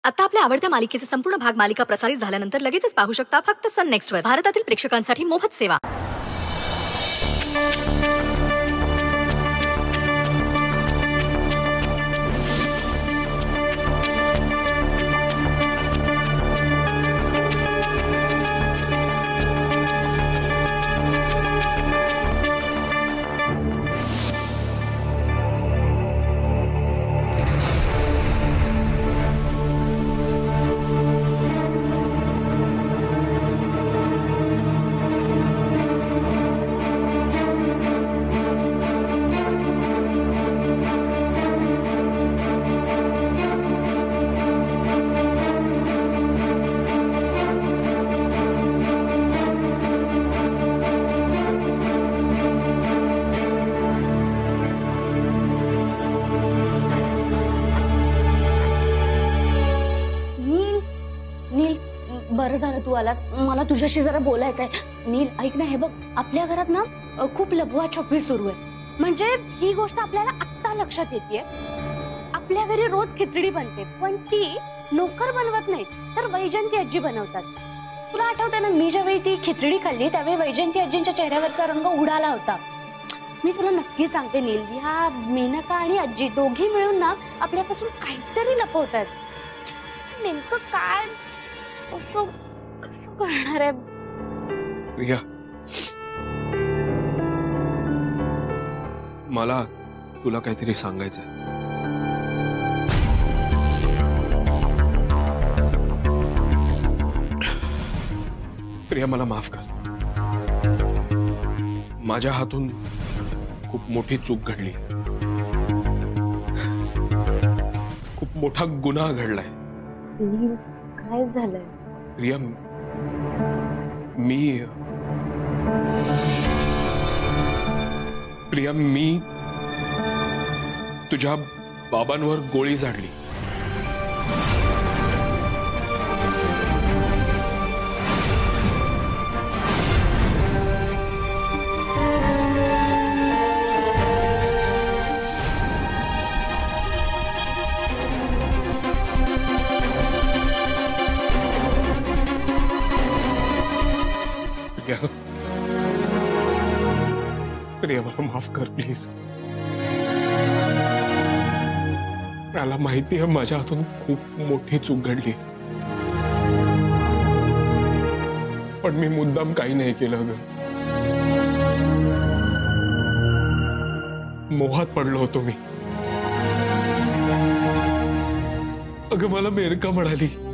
आता आपल्या आवडत्या मालिकेचे संपूर्ण भाग मालिका प्रसारित झाल्यानंतर लगेचच पाहू शकता फक्त सन नेक्स्ट वर. भारतातील प्रेक्षकांसाठी मोफत सेवा. बरं झालं तू आलास. मला तुझ्याशी जरा बोलायचंय. नील ऐक ना, हे बघ, आपल्या घरात ना खूप लबवा छपवी सुरू आहे. म्हणजे ही गोष्ट आपल्याला आत्ता लक्षात येते. आपल्या घरी रोज खिचडी बनते, पण ती नोकर बनवत नाही, तर वैजंती आजी बनवतात. तुला आठवतंय ना, मी ज्यावेळी ती खिचडी खाल्ली त्यावेळी वैजंती आजींच्या चेहऱ्यावरचा रंग उडाला होता. मी तुला नक्की सांगते नील, ह्या मेनका आणि आजी दोघी मिळून ना आपल्यापासून काहीतरी लपवतात. नेमकं काय कसं करणार आहे? प्रिया, मला तुला काहीतरी सांगायचंय. प्रिया, मला माफ कर. माझ्या हातून खूप मोठी चूक घडली. खूप मोठा गुन्हा घडलाय. काय झालंय? प्रिया, मी तुझ्या बाबांवर गोळी झाडली. प्रिया, मला माफ कर प्लीज. मला माहिती आहे माझ्या हातून खूप मोठी चूक घडली, पण मी मुद्दाम काही नाही केलं ग. मोहात पडलो होतो मी. अगं, मला मेनका म्हणाली